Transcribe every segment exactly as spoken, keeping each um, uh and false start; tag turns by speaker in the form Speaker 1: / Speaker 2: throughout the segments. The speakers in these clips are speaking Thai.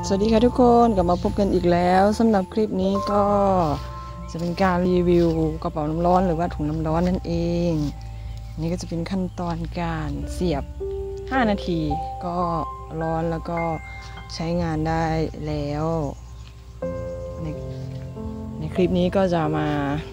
Speaker 1: สวัสดีค่ะทุกคนกลับมาพบกันอีกแล้วสำหรับคลิปนี้ก็จะเป็นการรีวิวกระเป๋าน้ำร้อนหรือว่าถุงน้ำร้อนนั่นเองนี่ก็จะเป็นขั้นตอนการเสียบห้านาทีก็ร้อนแล้วก็ใช้งานได้แล้วในในคลิปนี้ก็จะมา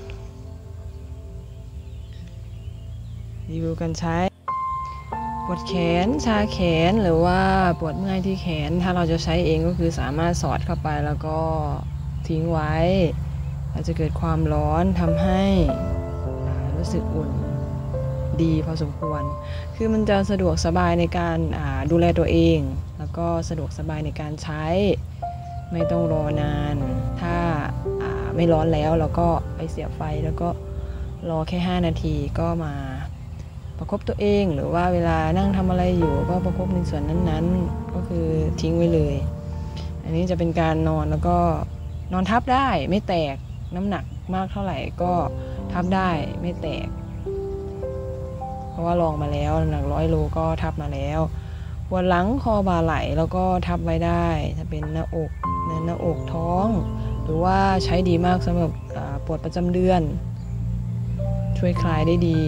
Speaker 1: รีวิวการใช้ปวดแขนชาแขนหรือว่าปวดเมื่อยที่แขนถ้าเราจะใช้เองก็คือสามารถสอดเข้าไปแล้วก็ทิ้งไว้อาจจะเกิดความร้อนทำให้รู้สึกอุ่นดีพอสมควรคือมันจะสะดวกสบายในการดูแลตัวเองแล้วก็สะดวกสบายในการใช้ไม่ต้องรอนานถ้าไม่ร้อนแล้วเราก็ไปเสียบไฟแล้วก็รอแค่ห้านาทีก็มาประคบตัวเองหรือว่าเวลานั่งทำอะไรอยู่ก็ประคบในส่วนนั้นๆก็คือทิ้งไว้เลยอันนี้จะเป็นการนอนแล้วก็นอนทับได้ไม่แตกน้ำหนักมากเท่าไหร่ก็ทับได้ไม่แตกเพราะว่าลองมาแล้วน้ำหนักร้อยโลก็ทับมาแล้วปวดหลังคอบ่าไหล่แล้วก็ทับไว้ได้ถ้าเป็นหน้าอกหน้าอกท้องหรือว่าใช้ดีมากสำหรับปวดประจำเดือนช่วยคลายได้ดี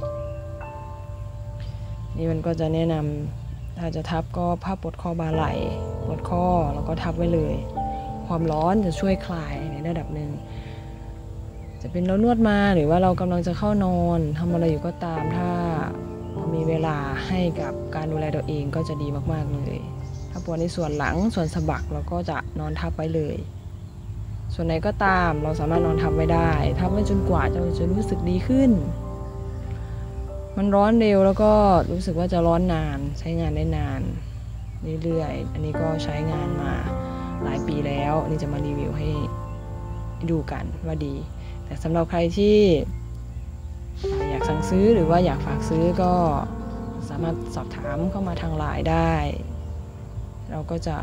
Speaker 1: นี่มันก็จะแนะนำถ้าจะทับก็ผ้าปวดคอบ่าไหล่ปวดข้อแล้วก็ทับไว้เลยความร้อนจะช่วยคลายในระดับหนึ่งจะเป็นเรานวดมาหรือว่าเรากำลังจะเข้านอนทำอะไรอยู่ก็ตามถ้ามีเวลาให้กับการดูแลตัวเองก็จะดีมากๆเลยถ้าปวดในส่วนหลังส่วนสะบักเราก็จะนอนทับไว้เลยส่วนไหนก็ตามเราสามารถนอนทับไว้ได้ทับไว้จนกว่าเราจะรู้สึกดีขึ้นมันร้อนเร็วแล้วก็รู้สึกว่าจะร้อนนานใช้งานได้นานเรื่อยๆอันนี้ก็ใช้งานมาหลายปีแล้วนี่จะมารีวิวให้ดูกันว่าดีแต่สำหรับใครที่อยากสั่งซื้อหรือว่าอยากฝากซื้อก็สามารถสอบถามเข้ามาทางไลน์ได้เราก็จะ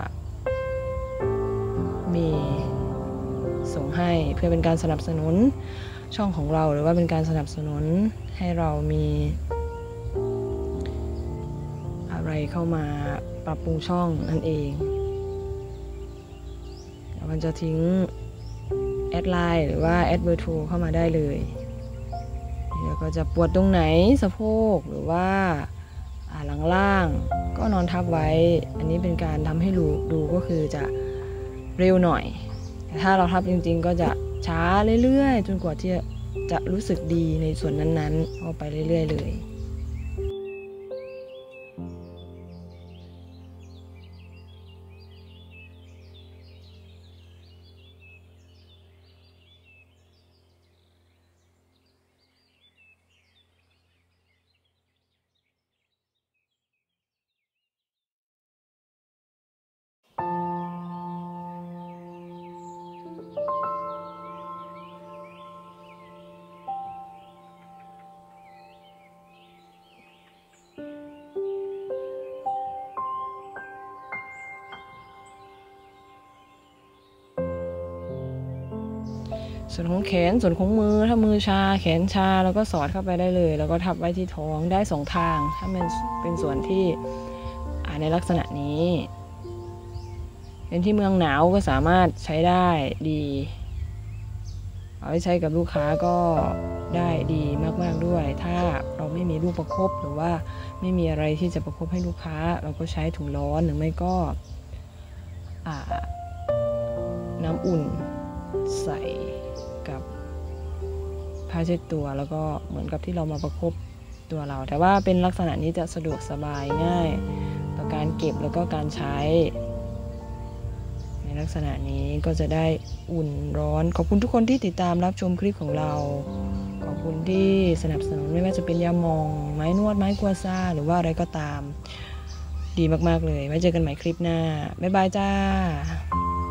Speaker 1: มีส่งให้เพื่อเป็นการสนับสนุนช่องของเราหรือว่าเป็นการสนับสนุนให้เรามีอะไรเข้ามาปรับปรุงช่องนั่นเองมันจะทิ้งแอดไลน์หรือว่าแอดเบอร์โทรเข้ามาได้เลยแล้วก็จะปวดตรงไหนสะโพกหรือว่าหลังล่างก็นอนทับไว้อันนี้เป็นการทำให้ดูดูก็คือจะเร็วหน่อยแต่ถ้าเราทับจริงๆก็จะช้าเรื่อยๆจนกว่าที่จะรู้สึกดีในส่วนนั้นๆเอาไปเรื่อยๆเลยส่วนของแขนส่วนของมือถ้ามือชาแขนชาแล้วก็สอดเข้าไปได้เลยแล้วก็ทับไว้ที่ท้องได้สองทางถ้ามันเป็นส่วนที่ในลักษณะนี้เป็นที่เมืองหนาวก็สามารถใช้ได้ดีเอาไปใช้กับลูกค้าก็ได้ดีมากๆด้วยถ้าเราไม่มีลูกประคบหรือว่าไม่มีอะไรที่จะประคบให้ลูกค้าเราก็ใช้ถุงร้อนหรือไม่ก็น้ำอุ่นใส่กับผ้าเช็ดตัวแล้วก็เหมือนกับที่เรามาประคบตัวเราแต่ว่าเป็นลักษณะนี้จะสะดวกสบายง่ายต่อการเก็บแล้วก็การใช้ในลักษณะนี้ก็จะได้อุ่นร้อนขอบคุณทุกคนที่ติดตามรับชมคลิปของเราขอบคุณที่สนับสนุนไม่ว่าจะเป็นยาหม่องไม้นวดไม้กัวซ่าหรือว่าอะไรก็ตามดีมากๆเลยไว้เจอกันใหม่คลิปหน้าบ๊ายบายจ้า